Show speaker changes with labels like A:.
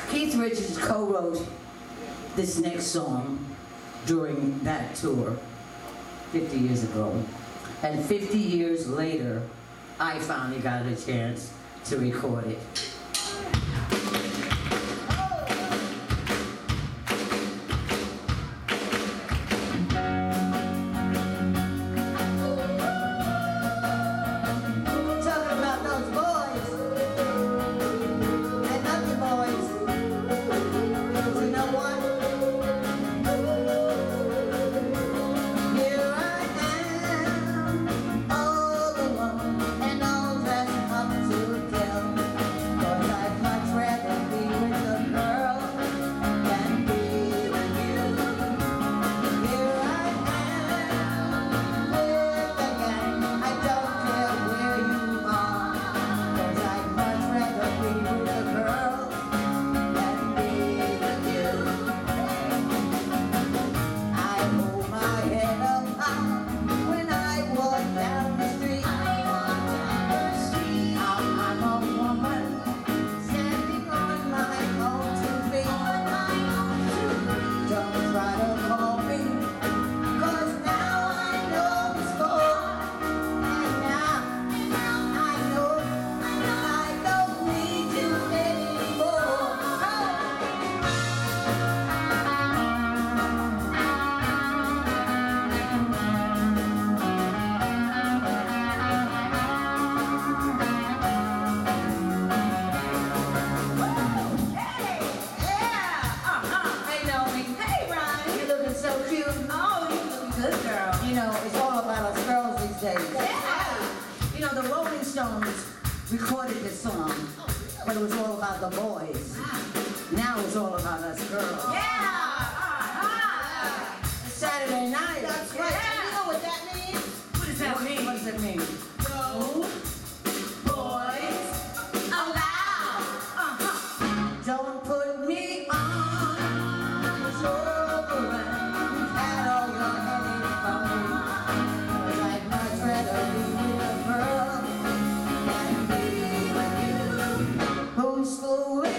A: Keith Richards co-wrote this next song during that tour 50 years ago. And 50 years later, I finally got a chance to record it. You know, it's all about us girls these days. Yeah. You know, the Rolling Stones recorded this song, but it was all about the boys. Now it's all about us girls.
B: Yeah!
A: Saturday night.
B: That's right.
A: Yeah.
B: And you know what that means?
A: What does that mean? What does it mean?
B: Go, boys, aloud.
A: Don't put me on. It's over and you've had all your headaches from me. 'Cause I'd much rather be with a girl than be with you. Who's fooling?